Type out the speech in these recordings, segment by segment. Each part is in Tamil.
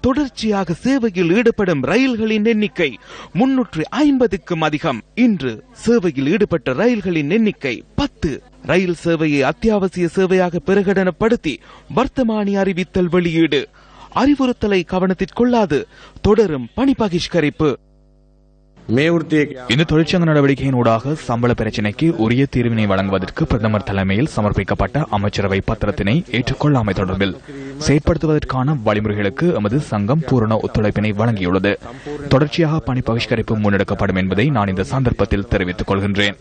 தொடர்ச்சியாக சேவையில் ஈடுபடும் ரயில்களின் எண்ணிக்கை 350க்கும் அதிகம். இன்று சேவையில் ஈடுபட்ட ரயில்களின் எண்ணிக்கை 10. ரயில் சேவையை அத்தியாவசிய சேவையாக பிரகடனப்படுத்தி வர்த்தமானி அறிவித்தல் வெளியீடு. அறிவுறுத்தலை கவனத்திற்கொள்ளாது தொடரும் பணி பகிஷ்கரிப்பு. இந்த தொழிற்சங்க நடவடிக்கையினூடாக சம்பள பிரச்சினைக்கு உரிய தீர்வினை வழங்குவதற்கு பிரதமர் தலைமையில் சமர்ப்பிக்கப்பட்ட அமைச்சரவை பத்திரத்தினை ஏற்றுக்கொள்ளாமை தொடர்பில் செயற்படுத்துவதற்கான வழிமுறைகளுக்கு எமது சங்கம் பூரண ஒத்துழைப்பினை வழங்கியுள்ளது. தொடர்ச்சியாக பணி பகிஷ்கரிப்பு முன்னெடுக்கப்படும் என்பதை நான் இந்த சந்தர்ப்பத்தில் தெரிவித்துக் கொள்கின்றேன்.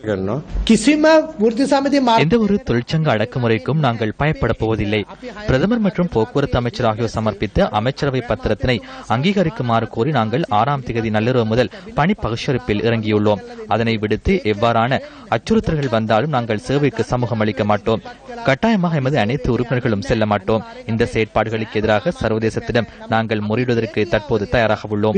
எந்த ஒரு தொழிற்சங்க அடக்குமுறைக்கும் நாங்கள் பயப்பட போவதில்லை. பிரதமர் மற்றும் போக்குவரத்து அமைச்சர் ஆகியோர் சமர்ப்பித்த அமைச்சரவை பத்திரத்தினை அங்கீகரிக்குமாறு கோரி நாங்கள் 6ஆம் தேதி நள்ளிரவு முதல் பணி பகிஷ்கரிப்பில் இறங்கியுள்ளோம். அதனை விடுத்து எவ்வாறான அச்சுறுத்தல்கள் வந்தாலும் நாங்கள் சேவைக்கு சமூகம் அளிக்க மாட்டோம். கட்டாயமாக எமது அனைத்து உறுப்பினர்களும் செல்ல மாட்டோம். இந்த செயற்பாடுகளுக்கு எதிராக சர்வதேசத்திடம் நாங்கள் முறையிடுவதற்கு தற்போது தயாராக உள்ளோம்.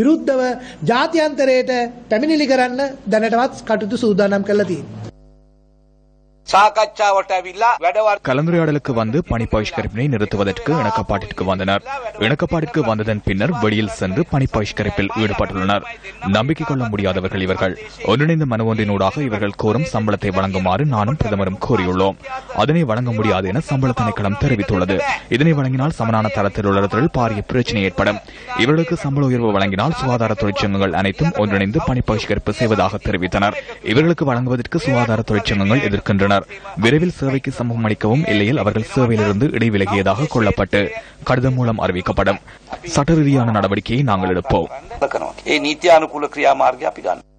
கலந்துரையாடலுக்கு வந்து பணி பகிஷ்கரிப்பினை நிறுத்துவதற்கு இணக்கப்பாட்டிற்கு வந்தனர். இணக்கப்பாட்டிற்கு வந்ததன் பின்னர் வெளியில் சென்று பணி பகிஷ்கரிப்பில் ஈடுபட்டுள்ளனர். நம்பிக்கை கொள்ள முடியாதவர்கள் இவர்கள். ஒன்றிணைந்த மனு ஒன்றினூடாக இவர்கள் கோரும் சம்பளத்தை வழங்குமாறு நானும் பிரதமரும் கோரியுள்ளோம். அதனை வழங்க முடியாது என சம்பள திணைக்களம் தெரிவித்துள்ளது. இதனை வழங்கினால் சமனான தரத்தில் உள்ளவர்களில் பாரிய பிரச்சினை ஏற்படும். இவர்களுக்கு சம்பள உயர்வு வழங்கினால் சுகாதார தொழிற்சங்கங்கள் அனைத்தும் ஒன்றிணைந்து பணி பகிஷ்கரிப்பு செய்வதாக தெரிவித்தனர். இவர்களுக்கு வழங்குவதற்கு சுகாதார தொழிற்சங்கங்கள் எதிர்க்கின்றனர். விரைவில் சேவைக்கு சமூகம் அளிக்கவும், இல்லையில் அவர்கள் சேவையிலிருந்து இடைவிலகியதாக கொள்ளப்பட்டு கடிதம் மூலம் அறிவிக்கப்படும். சட்ட ரீதியான நடவடிக்கையை நாங்கள் எடுப்போம்.